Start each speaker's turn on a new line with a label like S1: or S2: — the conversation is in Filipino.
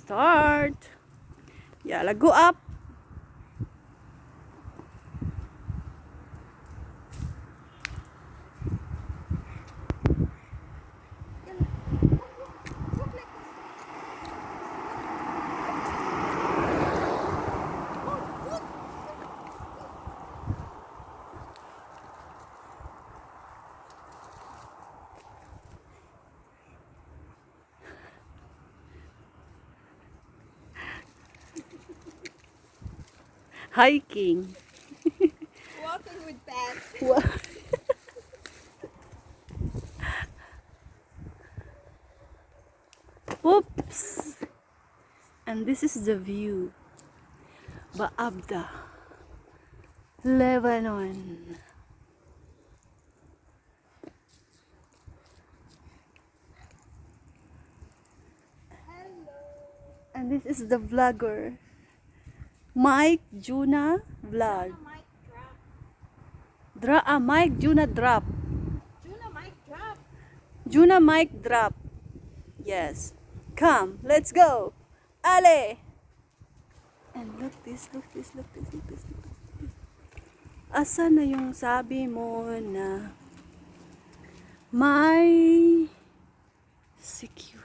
S1: Start. Yeah, go up. Hiking.
S2: Walking with Peps.
S1: Oops. And this is the view. Baabda, Lebanon.
S2: Hello.
S1: And this is the vlogger, Mike Juna vlog.
S2: Mic drop.
S1: Mike Juna drop.
S2: Juna mic drop.
S1: Juna Mike drop. Yes. Come, let's go. Ale. And look this. Asa na yung sabi mo na may secure?